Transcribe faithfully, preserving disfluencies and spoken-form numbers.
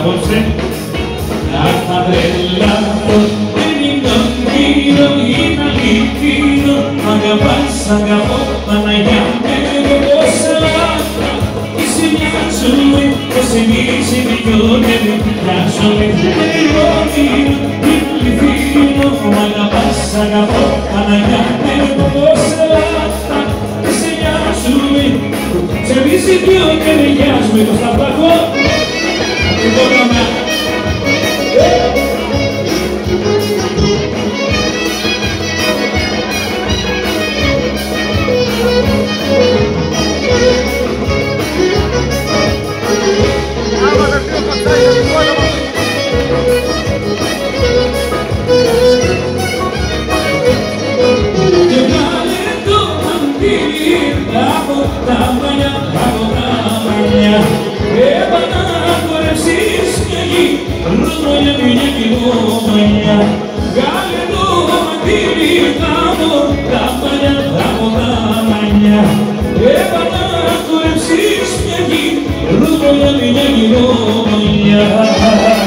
απόψε να θα τρελαθώ. Δεν είναι όνειρο, είναι αληθινό. Αγαπάς, αγαπώ, Παναγιά με πώς άλλα. Είσαι μια ζωή, πως εμείς οι δυο δεν μοιάζουμε. Δεν είναι όνειρο, είναι αληθινό. Αγαπάς, αγαπώ, Παναγιά με πώς άλλα. Είσαι μια ζωή, σε εμείς οι δυο δεν μοιάζουμε. Το σταυρακό Έβαλα κορεψής μια γη, ρούδο για μια γυρόμανια.